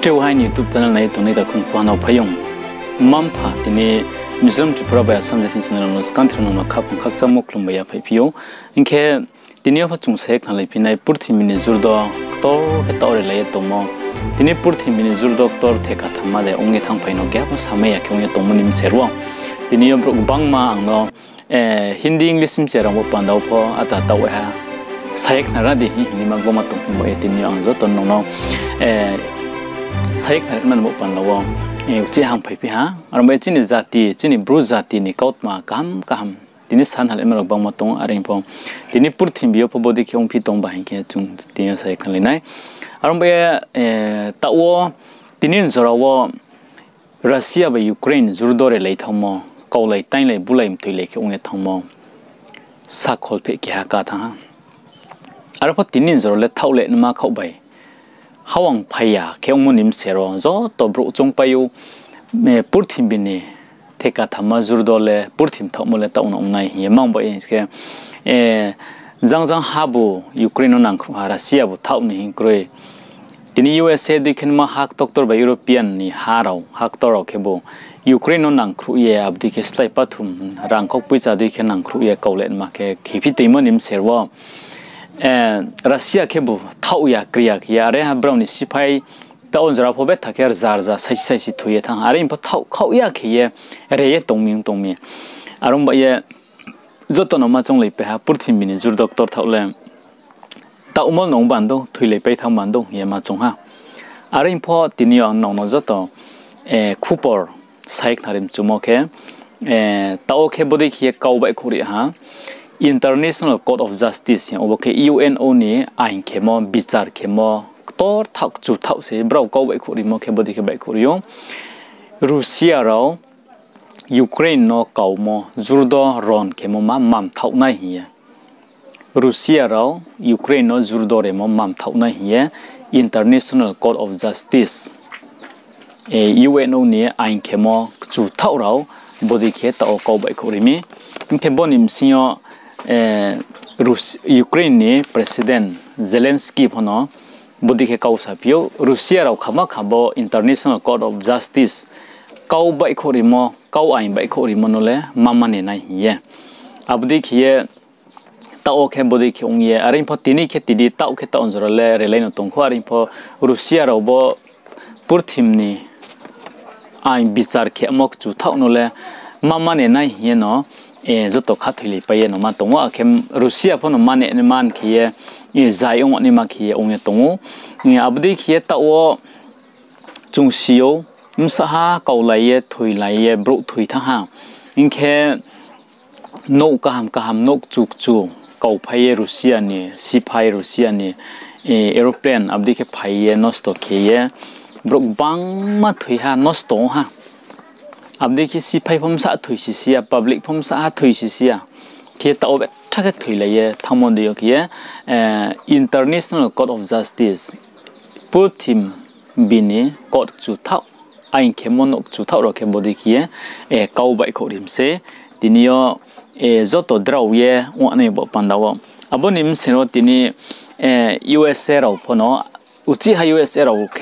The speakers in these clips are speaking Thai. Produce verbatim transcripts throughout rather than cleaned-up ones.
เจ้าให้ยูทูบช anel ในตรงนี้แต่คุณควรเอาพยงมัมพาที่นี่มิสลิมที่พระบาสัมเด็จที่สุนันท์สกันที่นั่นขับขับจมูกลงไปยาไปพิโออินเคที่นี่พระจุงเสกนั่นเลยพี่นายปุถิมินิจูร์ดอกตอร์เหตุอะไรเลยตัวมอที่นี่ปุถิมินิจูร์ดอกตอร์เทกัทมาเดองค์ทางไปนอกแก่ภาษาเมียที่องค์ตัวมันนิมเสรวที่นี่บรุกบังมาอังโนเอ่อฮินดีอังกฤษมิเสรวปันดาวพออัตตาตัวฮะสายขนาดนี้ฮินดีมากกว่ามาตรงที่บ่เอตินี่อังโซตันน้องเอ่อสายขนาดมันบ่ปันดาวเออเจ้าหังไปพี่ฮะอารมณ์จีนจัตติจีนบรูจัตตินี่เขาต์มากัมกัมที่นี่สันหันเอ็มเราบังมาตรงอะไรพอที่นี่พูดถึงบิโอพอบดีที่องค์พี่ตรงบ่ายแค่จุงที่นี่สายขนาดนี้อารมณ์เอ่อตะวันที่นี่จะเราว่ารัสเซียไปยูเครนจูร์ดอร์เลยทั้งหมดเกาหลีใต้เลยบุลัยมตุยเลยองค์ทั้งหมดสักคนเพื่อแก่กันทั้งอารมณ์ที่นี่จะเราเล่เท่าเล่นมาเข้าไปฮาวังพยาแค่องค์นิมเสรอจอตัวบรุจงไปอยู่เมื่อพูดถึงบินีเทกัทมาจูร์ดอร์เลยพูดถึงทั้งหมดเลยตั้งองค์ไหนเหี้ยมั่งไปเองสแกเออจังจังฮาบูยูเครนนั่งครูรัสเซียบุทั้งนี้กรวยที่นี่ยูเอสเอดิขึ้นมาฮักตอกตัวไปยุโรปียนนี่ฮาเราฮักตัวเราแค่บุยูเครนนั่งครูเย่อับดิเคสไลปัทุมรังคกปุยจาดิขึ้นนั่งครูเย่เกาหลีมาแค่ขีพิติมันนิมเสรว่าเออรัสเซียแค่บุท้าวยากรียกยาเรื่องบราวนิสิพายตอนจะรับพบทักยาซาร์ซาใส่ใส่สิถุยทั้งอะไรพอท้าเขาอยากเย่เรียตรงมีตรงมีอารมณ์แบบเย่จุดต้นมาจงเลยไปหาพูดถึงมินิจูร์ด็อกเตอร์ท้าเลยตาอุโมงค์น้องบันโดถุยเลยไปทางบันโดเย่มาจงฮะอะไรพอที่นี่น้องน้องจุดต่อเออคูปอร์ใส่ขนาดจุ่มโอเคเออตาโอเคบดีเขียเกาไปคุริฮะInternational Court of Justice อย่างโอเค ยู เอ็น โอ นี่อ่านเข้มอบิจารเข้มอตัวทักจุดทักเสียบเราเกาไปคุริมอเคบดีเคไปคุริยงรัสเซียเรายูเครนนอเกามอจูร์ดอรอนเข้มอมามัมทักนั่นเหี้ยรัสเซียเรายูเครนนอจูร์ดอเรมอมัมทักนั่นเหี้ย International Court of Justice เอ ยู เอ็น โอ นี่อ่านเข้มอจุดทักเราบดีเคตอเกาไปคุริมีอินเทบอนิมซิโอเอ่อรัสยูเครนนี่ประธานเซเลนสกี้พอเนาะบุตรแค่เขาสับพิโอรัสเซียเราขมาขับ International Court of Justice เขาใบขอริมอเขาอ่านใบขอริมอนั่นแหละมามันเนี่ยนะเฮียอับดิเขียตาโอเคบุตรแค่องเย่อะไรพอที่นี่แค่ติดตาโอเคตาอนจระเล่เรลัยนตรงข้ออะไรพอรัสเซียเราบ่พูดถึงนี่อ่านบิจารแค่มอกจุดเท่านั่นแหละมามันเนี่ยนะเฮียเนาะเออจุดต่อขัดเลยไปยันมาตรงว่าเข้มรัสเซียพอหนุ่มมันเนี่ยมันเขียอีใจองค์นี่มาเขียองค์ตรงนี่อับดีเขียตัวจงเสียวมิสหาเกาหลีถุยไหลบรุถุยทั้งห้างอินแค่นกกามกามนกจุกจูเกาพายรัสเซียนี่สิพายรัสเซียนี่เออเอโรเพลนอับดีแค่พายนอสโตเขียบรุบังมาถุยหานอสโตฮะอับดีคิดสิไปผมสะถุยสิเสีย public ผมสะถุยสิเสียเทียตเอาแบบถ้าเกิดถุยเลยทั้งหมดเดียวกี้เอ่อ International Court of Justice พูดถึงบินีกอดจุดเท่าไอ้เข้มมันจุดเท่าเราแค่บดีกี้เอ่อเก้าใบขอริมเสทีนี้เอ่อจดตัวดราวเย่วันนี้บอกปันดาวอับนี้มันเสนอทีนี้เอ่อ ยู เอส เอ เราพอเนาะอุจิฮา ยู เอส เอ เราแค่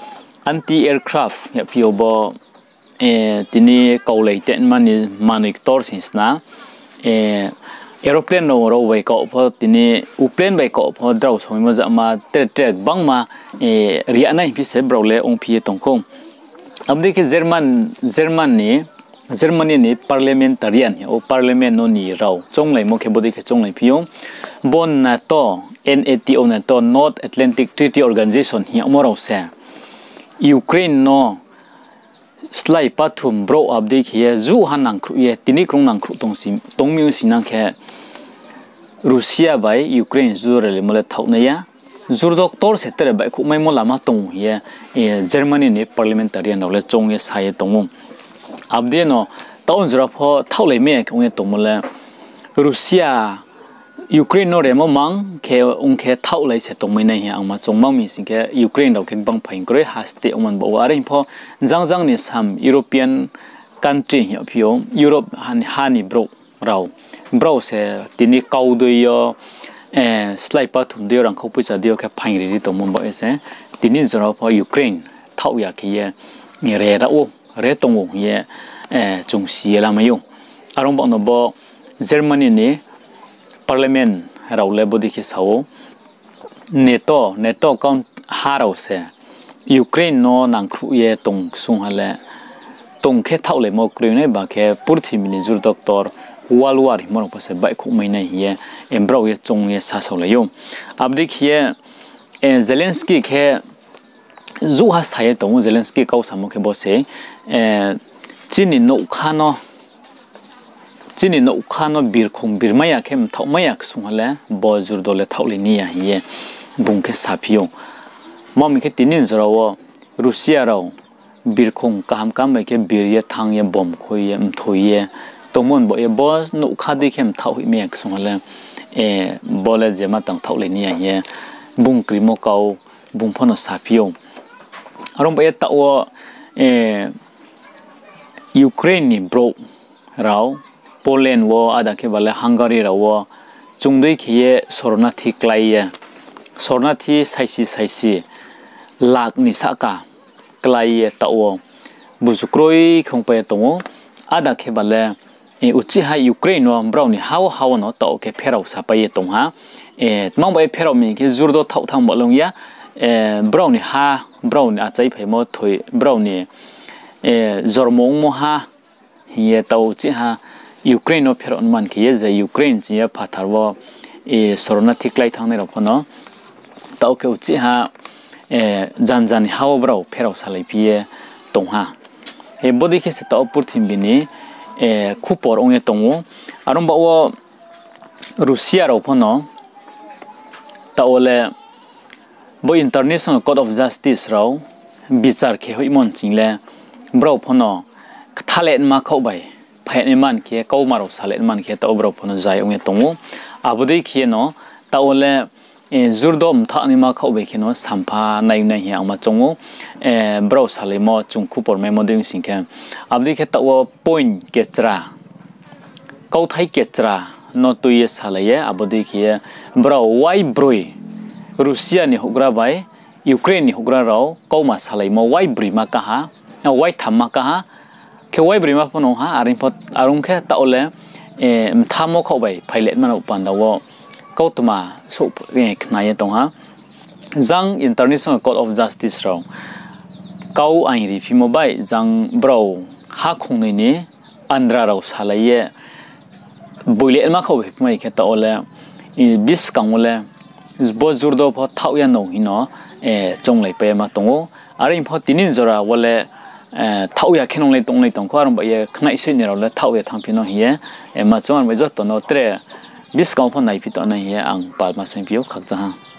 anti aircraft เนี่ยพี่อบเออทีนี้เกาหลีเต็นมันนี่มันอีกตัวสินะเออเอโรเพลนเราเราไปเกาะพอทีนี้อุเพลนไปเกาะพอดาวสมัยมันจะมาเตะเตะบังมาเออเรียนนั่นพิเศษเราเลยองค์พี่ตรงคงอันนี้คือเยอรมันเยอรมันนี่เยอรมันนี่ parliamentarian โอ parliament นู่นนี่เราจงเลยโมเคบดีคือจงเลยพี่ยงบนนาโต เอ็น เอ ที โอ นาโต North Atlantic Treaty Organization เหี่ยมเราเสียยูเครนเนาะสไลปัทุมบรอับดีเขียจูฮันนังครุเยตินิกรงนังครุตรงสิตรงมิวสินังแค่รัสเซียไปยูเครนจูเรลิมเลทาวเนียจูร์ด็อกเตอร์เสร็จแล้วไปคุไม่มลามาตรงเฮียเอเยอรมนีนี่ parliamentarian เราเลยจงเยสายตรงมุมอับดีเนาะตอนจะรับพอเท่าไรเมียคงเยตรงมุมเลยรัสเซียยูเครนโนเรมมังแค่องค์แค่เท่าไรเสร็จตรงไม่ในเฮียอังมาจงมั่งมีสิ่งแค่ยูเครนเราแค่บังพังก็เลยฮัสเตอมันบอกว่าอะไรพอจังจังนี่ซ้ำยุโรปียนคันทรีเฮียพี่โอยุโรปฮันฮันนี่บรเราบรเสทีนี้เกาด้วยเออสไลปัทุมเดียวรังเขาพูดจะเดียวแค่พังรีดีตรงมุมบอกเอเสทีนี้จะรับพอยูเครน เ thau ya ke ye ni re ra o re tong o ye eh chung si la ma yo arong bo no bo Germany ni parliament raw le bodi ki sao neto neto count haraw se Ukraine no nang khru ye tong sung hale tong khe thau le mo Ukraine ba khe purthi mini jur doctor wal war mo pa se bai khu mai na ye embro ye chung ye sa so le yo abdi khie Zelensky khe zu ha sai tong Zelensky kau samo khe bo se chini no khano chini no khano bir khong bir maya khem thau maya sung hale bo jur dole thau le ni ya ye bung khe sapio mom ke tinin zarawo Russia raw bir khong kam kam mai ke bir ye thang ye bom khoi ye mthoi ye tomon bo ye boss no khadi khem thau hi mek sungale e bole jema tang thau le ni ye bung krimo kau bung phono sapio arom ba ye tawo e Ukraine ni bro raw Poland wo ada ke bale Hungary raw wo chungdei khiye sorna thi klai ye sorna thi saisi saisi lak ni saka klai tawo buzukroi khongpe tongo ada khe bale e uchi ha Ukraine no browni haw haw no taw ke pheraw sapai tongha e mong bai pheraw mi ke jurdo thau thang bolong ya e browni ha browni achai phaimo thoi browni e zormong mo ha hiye taw chi ha Ukraine no pheraw man ke ye je Ukraine chi ya phatharwo e sorna thiklai thangne ro phono taw ke uchi ha e jan jan haw braw pheraw salai pie tongha e bodi ke se taw purthim bini e khupor onge tongo arom bawo Russia ro phono tawle bo International Court of Justice raw bichar khe hoimon chingle braw phono thale ma khaubai phaine man ke kau maro sale man ke taw braw phono jai onge tongo abodei khe no tawle e jurdom thani ma khaubai khe no sampha nai nai hi ama chongo e braw sale mo chung khupor me moding singke abdi khe taw point kestra kau thai kestra no to ye sale ye abodi khe braw wai broi Russia ni hugra bai Ukraine ni hugra raw kau ma sale mo wai bri ma ka ha wai tham ma ka ha ke wai bri ma phono ha arin phot arung khe tawle e thamo khaubai phailet man upan dawo kautuma so khnai tongha jang International Court of Justice raw kau ai ri phi mobile jang braw ha khongnei ni andra raw salaye boile ma khau mai khe tawle bis kangole bo jurdo pho thau ya no hino e chonglai pe ma tongo arin pho tinin jora wole thau ya khenong lai tong lai tong kharam ba ye khnai sei ni raw le thau ya thangpino hiye e ma chon mai jot to no tre bis kang pho nai phi to na hiye ang pal ma sem pio khak cha